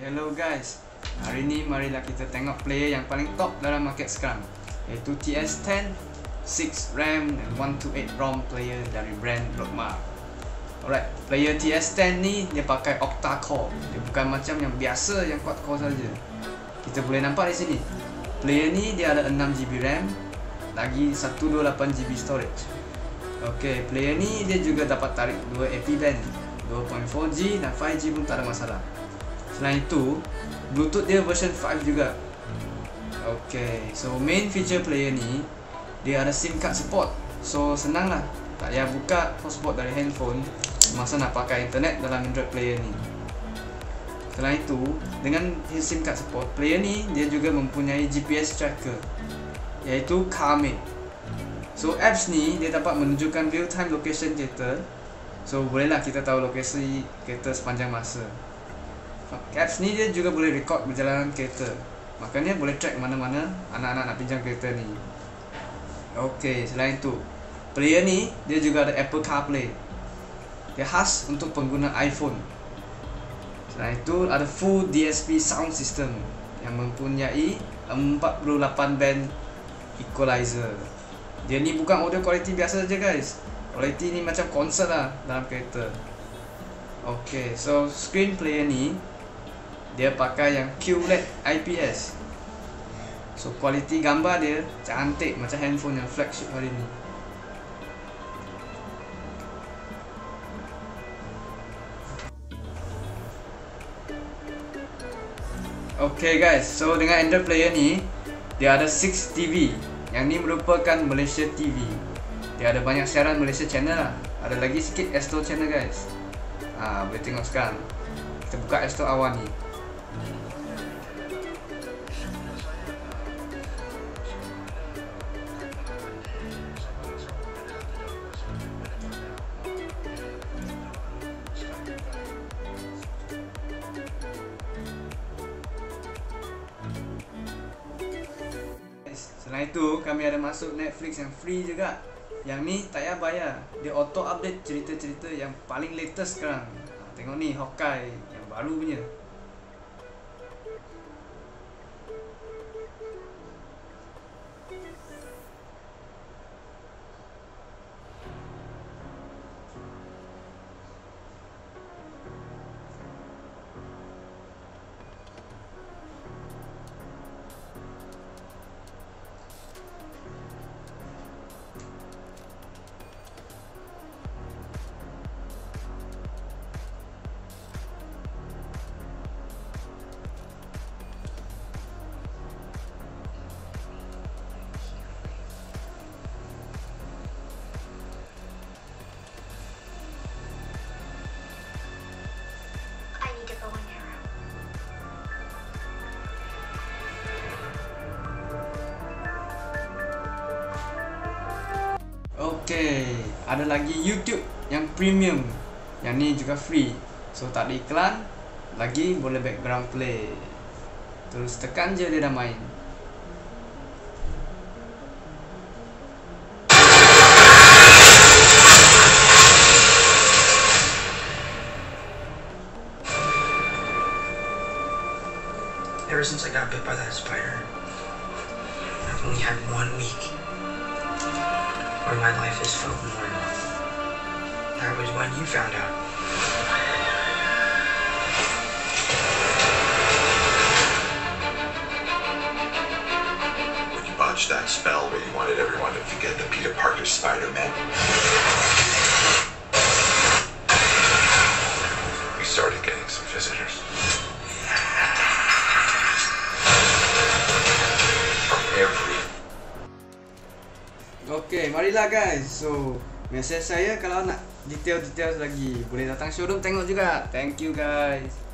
Hello guys, hari ni marilah kita tengok player yang paling top dalam market sekarang, iaitu TS10 6 RAM dan 128 ROM player dari brand Blockmark. Alright, player TS10 ni dia pakai octa core. Dia bukan macam yang biasa yang quad core saja. Kita boleh nampak di sini. Player ni dia ada 6GB RAM lagi 128GB storage. Okey, player ni dia juga dapat tarik 2 AP band, 2.4G dan 5G pun tak ada masalah. Selain itu, Bluetooth dia version 5 juga. Okay, so main feature player ni dia ada SIM card support. So senang lah, tak payah buka hotspot dari handphone semasa nak pakai internet dalam Android player ni. Selain itu, dengan SIM card support, player ni dia juga mempunyai GPS tracker, iaitu CarMate. So apps ni dia dapat menunjukkan real time location kereta. So bolehlah kita tahu lokasi kereta sepanjang masa. Apps ni dia juga boleh record perjalanan kereta. Makanya boleh track mana-mana anak-anak nak pinjam kereta ni. Okey, selain tu, player ni dia juga ada Apple CarPlay. Dia khas untuk pengguna iPhone. Selain itu, ada full DSP sound system yang mempunyai 48 band equalizer. Dia ni bukan audio quality biasa saja guys. Quality ni macam konsert lah dalam kereta. Okey, so screen player ni dia pakai yang QLED IPS. So kualiti gambar dia cantik macam handphone yang flagship hari ni. Okay guys, so dengan Android player ni dia ada 6 TV. Yang ni merupakan Malaysia TV. Dia ada banyak siaran Malaysia channel lah. Ada lagi sikit Astro channel guys. Boleh tengok sekarang. Kita buka Astro awal ni. Selain itu, kami ada masuk Netflix yang free juga. Yang ni tak payah bayar. Dia auto update cerita-cerita yang paling latest sekarang. Tengok ni, Hawkeye yang baru punya. Okay, ada lagi YouTube yang premium. Yang ni juga free. So tak ada iklan, lagi boleh background play. Terus tekan je dia dah main. Ever since I got bit by that spider, I've only had 1 week where my life has felt normal. That was when you found out. When you botched that spell where you wanted everyone to forget the Peter Parker Spider-Man, we started getting some visitors. From every Okay, marilah guys. So, mesej saya kalau nak detail-detail lagi boleh datang showroom tengok juga. Thank you guys.